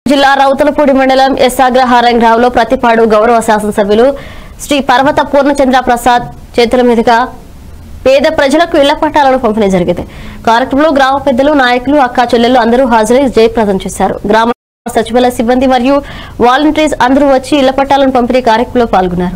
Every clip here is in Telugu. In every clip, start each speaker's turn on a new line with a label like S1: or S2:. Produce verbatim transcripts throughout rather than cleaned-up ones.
S1: జిల్లా రౌతులపూడి మండలం ఎస్ అగ్రహారంలో ప్రతిపాడు గౌరవ శాసనసభ్యులు శ్రీ పర్వత పూర్ణచంద్ర ప్రసాద్ చేతుల మీదుగా పేద ప్రజలకు ఇళ్ల పట్టాలను పంపిణీ జరిగింది. కార్యక్రమంలో గ్రామ పెద్దలు, నాయకులు, అక్కా చెల్లెలు అందరూ హాజరై జయప్రదం చేశారు. గ్రామ సచివాలయ సిబ్బంది మరియు వాలంటీర్స్ అందరూ వచ్చి ఇళ్ల పట్టాలను పంపిణీ కార్యక్రమంలో పాల్గొన్నారు.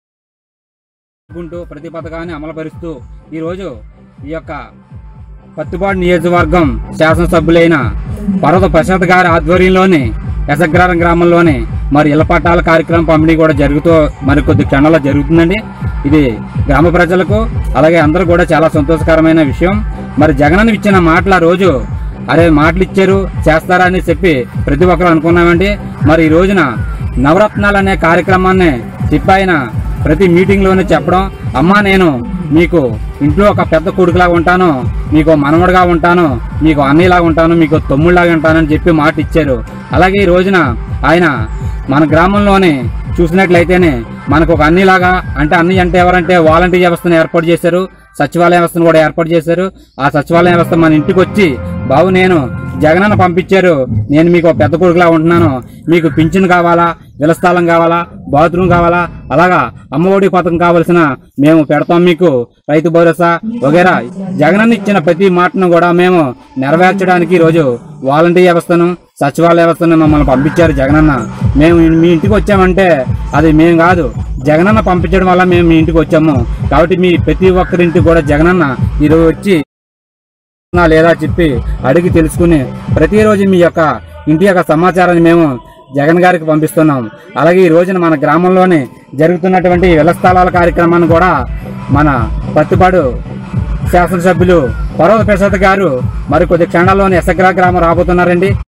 S2: ప్రతి పథకాన్ని అమలుపరుస్తూ ఈ రోజు ఈ యొక్క పత్తిపాడు నియోజకవర్గం శాసనసభ్యులైన పర్వత ప్రసాద్ గారి ఆధ్వర్యంలోని ఎసగ్రారం గ్రామంలోని మరి ఇళ్ల పట్టాల కార్యక్రమం పంపిణీ కూడా జరుగుతూ మరికొద్ది క్షణాల్లో జరుగుతుందండి. ఇది గ్రామ ప్రజలకు అలాగే అందరూ కూడా చాలా సంతోషకరమైన విషయం. మరి జగనన్న ఇచ్చిన మాటల రోజు అరే మాటలు ఇచ్చారు చేస్తారా అని చెప్పి ప్రతి ఒక్కరు అనుకున్నామండి. మరి ఈ రోజున నవరత్నాలు అనే కార్యక్రమాన్ని చెప్పాయన ప్రతి మీటింగ్లోనే చెప్పడం, అమ్మా నేను మీకు ఇంట్లో ఒక పెద్ద కొడుకులాగా ఉంటాను, మీకు మనవడుగా ఉంటాను, మీకు అన్నయ్యలాగా ఉంటాను, మీకు తమ్ముళ్ళలాగా ఉంటానని చెప్పి మాట ఇచ్చారు. అలాగే ఈ రోజున ఆయన మన గ్రామంలోనే చూసినట్లయితేనే మనకు ఒక అన్నయ్యలాగా, అంటే అన్నయ్య అంటే ఎవరంటే వాలంటీర్ వ్యవస్థను ఏర్పాటు చేశారు, సచివాలయ వ్యవస్థను కూడా ఏర్పాటు చేశారు. ఆ సచివాలయ వ్యవస్థ మన ఇంటికి వచ్చి బాబు నేను జగనన్న పంపించారు, నేను మీకు పెద్ద కొడుకులా ఉంటున్నాను, మీకు పింఛన్ కావాలా, విలస్థలం కావాలా, బాత్రూమ్ కావాలా, అలాగా అమ్మఒడి పథకం కావాల్సిన మేము పెడతాం, మీకు రైతు భరోసా వగేరా జగనన్న ఇచ్చిన ప్రతి మాటను కూడా మేము నెరవేర్చడానికి ఈరోజు వాలంటీర్ వ్యవస్థను, సచివాలయ వ్యవస్థను మమ్మల్ని పంపించారు జగనన్న. మేము మీ ఇంటికి వచ్చామంటే అది మేము కాదు, జగనన్న పంపించడం వల్ల మేము మీ ఇంటికి వచ్చాము. కాబట్టి మీ ప్రతి ఒక్కరింటికి కూడా జగనన్న ఈరోజు వచ్చి లేదా చెప్పి అడిగి తెలుసుకుని ప్రతిరోజు మీ యొక్క ఇంటి యొక్క సమాచారాన్ని మేము జగన్ గారికి పంపిస్తున్నాం. అలాగే ఈ రోజున మన గ్రామంలోనే జరుగుతున్నటువంటి ఇళ్ల స్థలాల కార్యక్రమాన్ని కూడా మన పత్తిపాడు శాసనసభ్యులు పర్వత ప్రసాద్ గారు మరికొద్ది క్షణాల్లోనే ఎసగ్రా గ్రామం రాబోతున్నారండి.